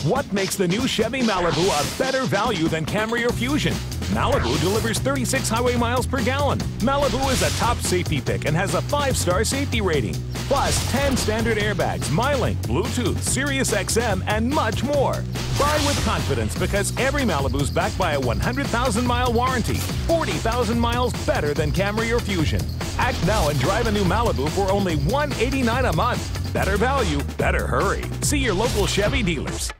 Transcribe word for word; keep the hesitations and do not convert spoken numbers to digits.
What makes the new Chevy Malibu a better value than Camry or Fusion? Malibu delivers thirty-six highway miles per gallon. Malibu is a top safety pick and has a five-star safety rating. Plus ten standard airbags, MyLink, Bluetooth, Sirius X M, and much more. Buy with confidence because every Malibu's backed by a one hundred thousand mile warranty. forty thousand miles better than Camry or Fusion. Act now and drive a new Malibu for only one hundred eighty-nine dollars a month. Better value, better hurry. See your local Chevy dealers.